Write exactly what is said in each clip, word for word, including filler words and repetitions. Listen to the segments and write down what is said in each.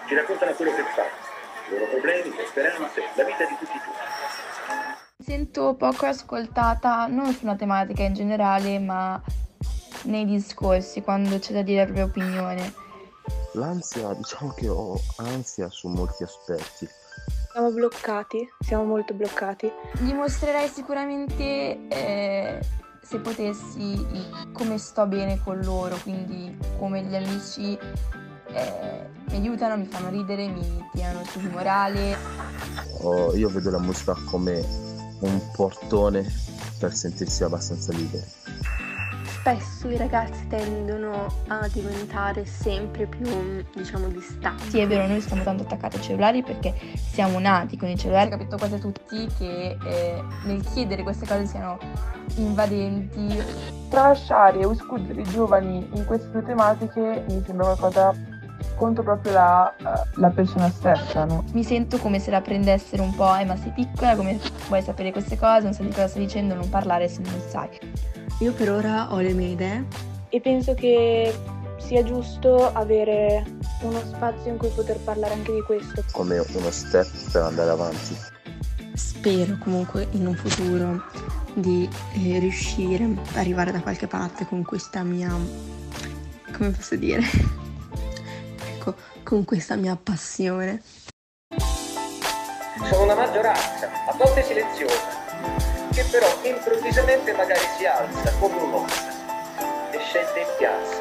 Ci raccontano quello che fanno, i loro problemi, le speranze, la vita di tutti tutti. Mi sento poco ascoltata, non su una tematica in generale, ma nei discorsi, quando c'è da dire la propria opinione. L'ansia, diciamo che ho ansia su molti aspetti. Siamo bloccati, siamo molto bloccati. Dimostrerei sicuramente, eh, se potessi, come sto bene con loro, quindi come gli amici eh, mi aiutano, mi fanno ridere, mi tirano su di morale. Oh, io vedo la musica come un portone per sentirsi abbastanza liberi. Spesso i ragazzi tendono a diventare sempre più, diciamo, distanti. Sì, è vero, noi stiamo tanto attaccati ai cellulari perché siamo nati con i cellulari. Ho capito quasi tutti che eh, nel chiedere queste cose siano invadenti. Tralasciare o escludere i giovani in queste due tematiche mi sembra qualcosa contro proprio la, la persona stessa, no? Mi sento come se la prendessero un po', eh, ma sei piccola, come vuoi sapere queste cose, non sai di cosa stai dicendo, non parlare se non sai. Io per ora ho le mie idee e penso che sia giusto avere uno spazio in cui poter parlare anche di questo. Come uno step per andare avanti. Spero comunque in un futuro di eh, riuscire ad arrivare da qualche parte con questa mia, come posso dire, ecco, con questa mia passione. Sono una maggioranza, a volte silenziosa, che però improvvisamente magari si alza come un'ossa e scende in piazza.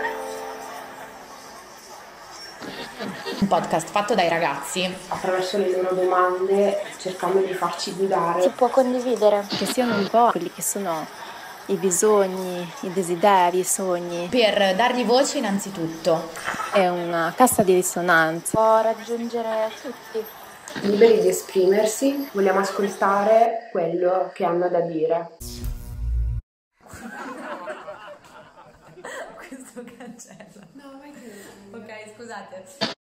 Un podcast fatto dai ragazzi, attraverso le loro domande, cercando di farci guidare. Si può condividere. Che siano un po' quelli che sono i bisogni, i desideri, i sogni. Per dargli voce innanzitutto. È una cassa di risonanza. Può raggiungere tutti. Liberi di esprimersi, vogliamo ascoltare quello che hanno da dire. Questo cancella. No, vai. Ok, scusate.